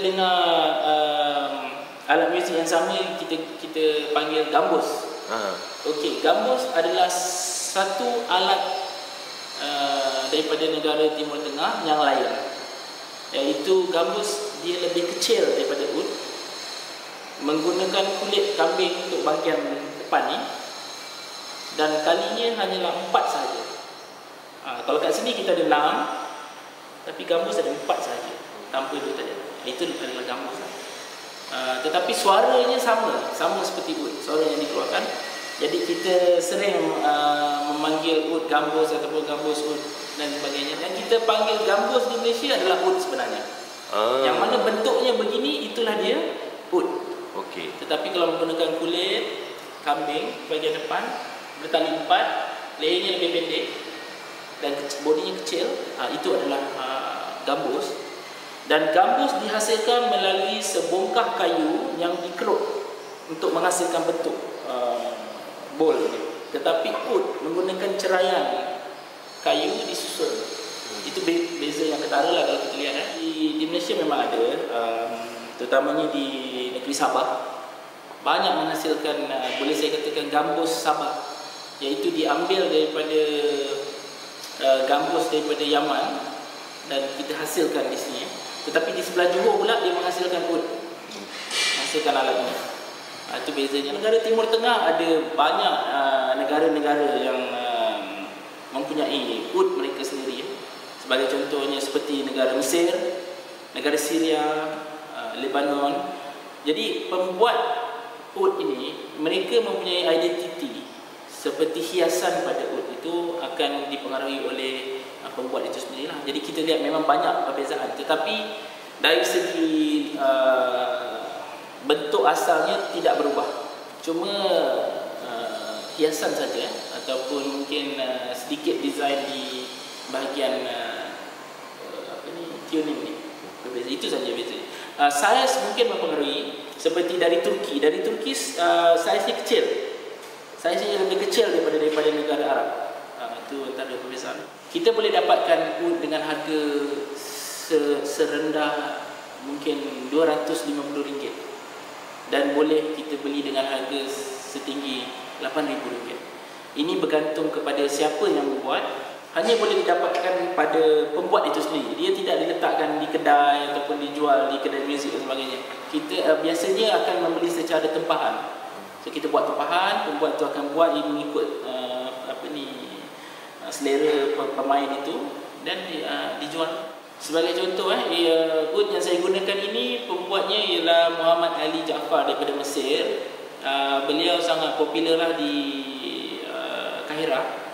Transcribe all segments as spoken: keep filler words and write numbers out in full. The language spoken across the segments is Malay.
dengar um, alat muzik yang sama, kita kita panggil gambus. Ha. Okey, gambus adalah satu alat uh, daripada negara Timur Tengah yang lain. Iaitu gambus dia lebih kecil daripada ud, menggunakan kulit kambing untuk bahagian depan ni, dan kalinya hanyalah empat sahaja. Ha, kalau kat sini kita ada enam, tapi gambus ada empat sahaja tanpa dua tadi. Itu adalah gambus. Uh, tetapi suaranya sama, sama seperti ud, suara yang dikeluarkan. Jadi kita sering uh, memanggil ud gambus ataupun gambus ud dan sebagainya. Dan kita panggil gambus di Malaysia adalah ud sebenarnya. Ah. Yang mana bentuknya begini, itulah dia ud. Okey. Tetapi kalau menggunakan kulit kambing bahagian depan, bertali empat, lehernya lebih pendek dan bodinya kecil, uh, itu adalah uh, gambus. Dan gambus dihasilkan melalui sebongkah kayu yang dikeruk untuk menghasilkan bentuk uh, bol ni. Tetapi ud menggunakan cerayan kayu disusun. Hmm. Itu beza yang ketara lah kalau kita lihat. Eh. Di, di Malaysia memang ada, um, terutamanya di negeri Sabah, banyak menghasilkan, uh, boleh saya katakan gambus Sabah, iaitu diambil daripada uh, gambus daripada Yaman dan kita hasilkan di sini. Tetapi di sebelah Johor pula dia menghasilkan ud, menghasilkan alat ini. Uh, itu bezanya. Negara Timur Tengah ada banyak uh, negara-negara yang uh, mempunyai ud mereka sendiri. Sebagai contohnya seperti negara Mesir, negara Syria, uh, Lebanon. Jadi pembuat ud ini, mereka mempunyai identiti seperti hiasan pada ud itu akan dipengaruhi oleh uh, pembuat itu sendirilah. Jadi kita lihat memang banyak perbezaan, tetapi dari segi uh, bentuk asalnya tidak berubah. Cuma uh, hiasan saja, ataupun mungkin uh, sedikit design di bahagian uh, apa ni, tuning ni berbeza. Itu saja beza. Uh, saiz mungkin mempengaruhi. Seperti dari Turki, dari Turki uh, saiznya kecil, saiznya lebih kecil daripada daripada negara Arab. Uh, itu antara perbezaan. Kita boleh dapatkan ud dengan harga se serendah mungkin dua ratus lima puluh ringgit, dan boleh kita beli dengan harga setinggi lapan ribu ringgit. Ini bergantung kepada siapa yang membuat. Hanya boleh didapatkan pada pembuat itu sendiri. Dia tidak diletakkan di kedai ataupun dijual di kedai muzik dan sebagainya. Kita uh, biasanya akan membeli secara tempahan. So kita buat tempahan, pembuat itu akan buat ini mengikut uh, apa ni uh, selera pemain itu, dan uh, dijual. Sebagai contoh, eh, uh, ud yang saya gunakan ini, pembuatnya ialah Muhammad Ali Jaafar daripada Mesir. Uh, beliau sangat popular lah di uh, Kahirah.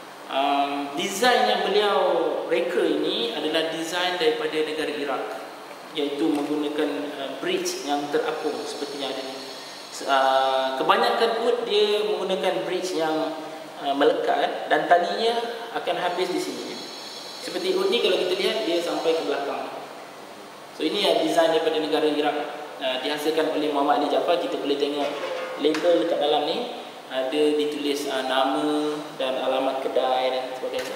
Um, desain yang beliau reka ini adalah desain daripada negara Iraq, iaitu menggunakan uh, bridge yang terapung seperti yang ada ni. Uh, kebanyakan ud dia menggunakan bridge yang uh, melekat dan talinya akan habis di sini. Seperti ud ni kalau kita lihat dia sampai ke belakang. So ini uh, desain daripada negara Iraq, uh, dihasilkan oleh Muhammad Ali Jaafar. Kita boleh tengok label dekat dalam ni, ada ditulis uh, nama dan alamat kedai dan sebagainya.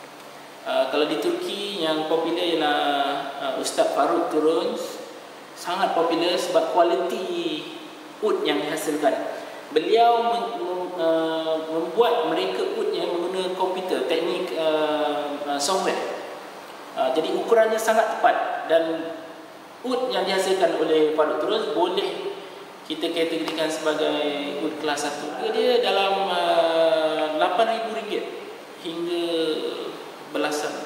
Uh, kalau di Turki yang popular ialah uh, Ustaz Faruk Turuns. Sangat popular sebab kualiti ud yang dihasilkan. Beliau mem mem uh, membuat mereka udnya menggunakan komputer, teknik uh, uh, software. Uh, jadi ukurannya sangat tepat, dan ud yang dihasilkan oleh Faruk Turuns boleh kita kategorikan sebagai ud kelas satu. Dia dalam uh, lapan ribu ringgit hingga belasan